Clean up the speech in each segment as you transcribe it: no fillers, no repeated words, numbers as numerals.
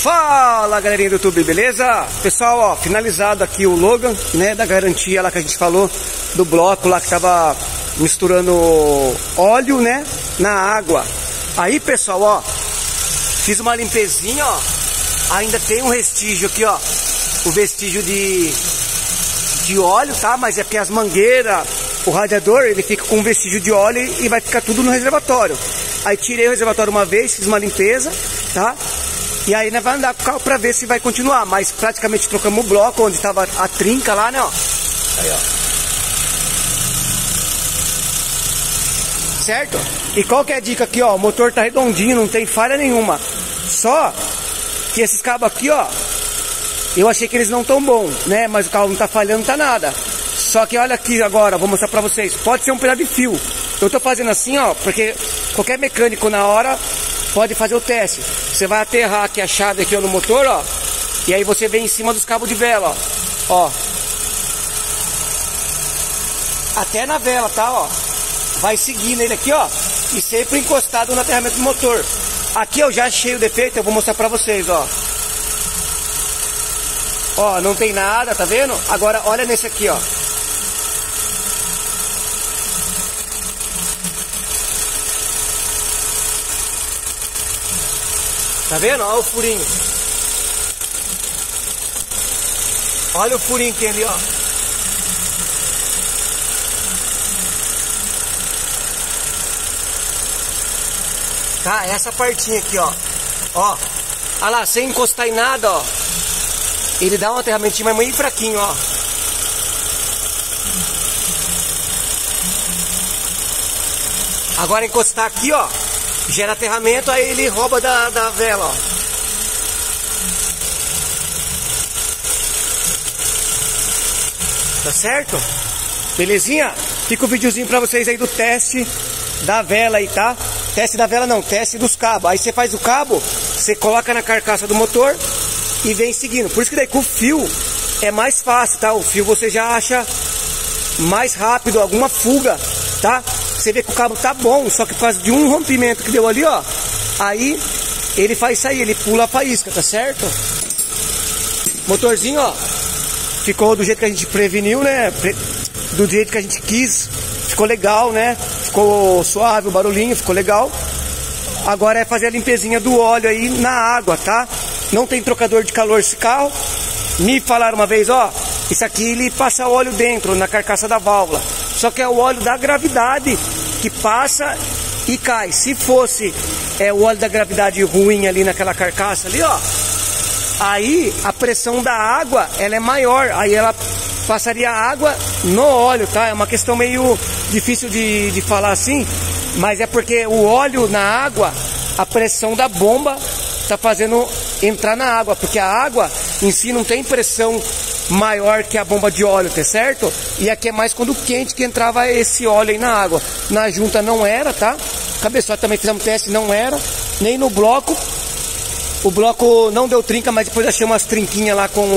Fala, galerinha do YouTube, beleza? Pessoal, ó, finalizado aqui o Logan, né, da garantia lá que a gente falou, do bloco lá que tava misturando óleo, né, na água. Aí, pessoal, ó, fiz uma limpezinha, ó, ainda tem um restígio aqui, ó, o vestígio de óleo, tá? Mas é porque as mangueiras, o radiador, ele fica com um vestígio de óleo e vai ficar tudo no reservatório. Aí tirei o reservatório uma vez, fiz uma limpeza, tá? E aí, né, vai andar com o carro pra ver se vai continuar. Mas praticamente trocamos o bloco onde tava a trinca lá, né, ó. Aí, ó. Certo? E qual que é a dica aqui, ó? O motor tá redondinho, não tem falha nenhuma. Só que esses cabos aqui, ó, eu achei que eles não tão bons, né? Mas o carro não tá falhando, não tá nada. Só que olha aqui agora, vou mostrar pra vocês. Pode ser um pedaço de fio. Eu tô fazendo assim, ó, porque qualquer mecânico na hora pode fazer o teste. Você vai aterrar aqui a chave aqui, ó, no motor, ó. E aí você vem em cima dos cabos de vela, ó. Ó. Até na vela, tá, ó. Vai seguindo ele aqui, ó. E sempre encostado no aterramento do motor. Aqui eu já achei o defeito, eu vou mostrar pra vocês, ó. Ó, não tem nada, tá vendo? Agora olha nesse aqui, ó. Tá vendo? Olha o furinho. Olha o furinho que tem ali, ó. Tá, essa partinha aqui, ó. Ó. Olha lá, sem encostar em nada, ó. Ele dá um aterramentinho, mas meio fraquinho, ó. Agora encostar aqui, ó. Gera aterramento, aí ele rouba da vela, ó. Tá certo? Belezinha? Fica o videozinho pra vocês aí do teste da vela aí, tá? Teste da vela não, teste dos cabos. Aí você faz o cabo, você coloca na carcaça do motor e vem seguindo. Por isso que daí com o fio é mais fácil, tá? O fio você já acha mais rápido, alguma fuga, tá? Você vê que o cabo tá bom, só que por causa de um rompimento que deu ali, ó. Aí ele faz sair, ele pula a faísca, tá certo? Motorzinho, ó, ficou do jeito que a gente preveniu, né? Do jeito que a gente quis. Ficou legal, né? Ficou suave o barulhinho, ficou legal. Agora é fazer a limpezinha do óleo aí na água, tá? Não tem trocador de calor esse carro. Me falaram uma vez, ó, isso aqui ele passa óleo dentro, na carcaça da válvula. Só que é o óleo da gravidade que passa e cai. Se fosse o óleo da gravidade ruim ali naquela carcaça ali, ó, aí a pressão da água, ela é maior. Aí ela passaria água no óleo, tá? É uma questão meio difícil de falar assim, mas é porque o óleo na água, a pressão da bomba tá fazendo entrar na água, porque a água em si não tem pressão maior que a bomba de óleo, tá certo? E aqui é mais quando quente que entrava esse óleo aí na água. Na junta não era, tá? Cabeçote também fizemos teste, não era. Nem no bloco. O bloco não deu trinca, mas depois achei umas trinquinhas lá com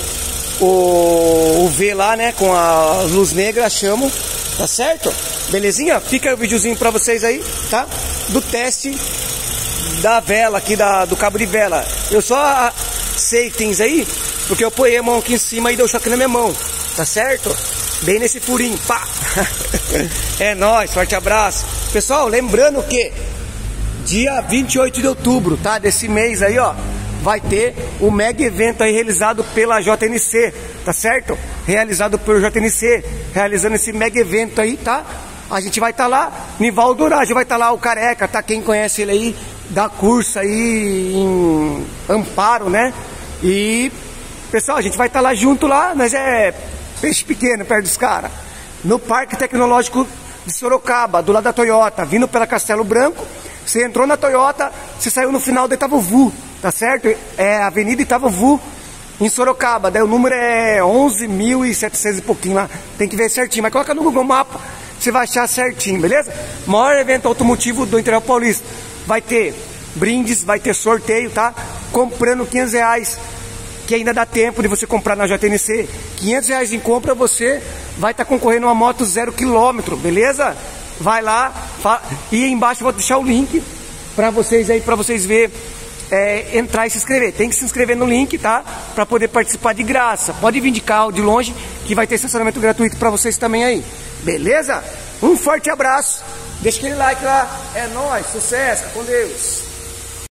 o V lá, né? Com a luz negra, achamos. Tá certo? Belezinha? Fica aí o videozinho pra vocês aí, tá? Do teste da vela aqui, do cabo de vela. Eu só sei itens aí, porque eu ponhei a mão aqui em cima e deu choque na minha mão, tá certo? Bem nesse furinho, pá! É nóis, forte abraço. Pessoal, lembrando que dia 28 de outubro, tá? Desse mês aí, ó, vai ter o mega evento aí realizado pela JNC, tá certo? Realizado pelo JNC, realizando esse mega evento aí, tá? A gente vai estar lá, Nivaldo Urage vai estar lá, o Careca, tá? Quem conhece ele aí, dá curso aí em Amparo, né? E, pessoal, a gente vai estar lá junto lá, mas é peixe pequeno perto dos caras. No Parque Tecnológico de Sorocaba, do lado da Toyota, vindo pela Castelo Branco. Você entrou na Toyota, você saiu no final da Itavuvu, tá certo? É Avenida Itavuvu, em Sorocaba. Daí o número é 11.700 e pouquinho lá. Tem que ver certinho, mas coloca no Google Maps, você vai achar certinho, beleza? Maior evento automotivo do interior paulista. Vai ter brindes, vai ter sorteio, tá? Comprando R$500, que ainda dá tempo de você comprar na JNC. R$500 em compra, você vai estar concorrendo a uma moto 0 km, beleza? Vai lá, e embaixo eu vou deixar o link pra vocês aí, pra vocês verem entrar e se inscrever. Tem que se inscrever no link, tá? Para poder participar de graça. Pode vir de carro, de longe, que vai ter estacionamento gratuito para vocês também aí. Beleza? Um forte abraço. Deixa aquele like lá. É nóis. Sucesso. Com Deus.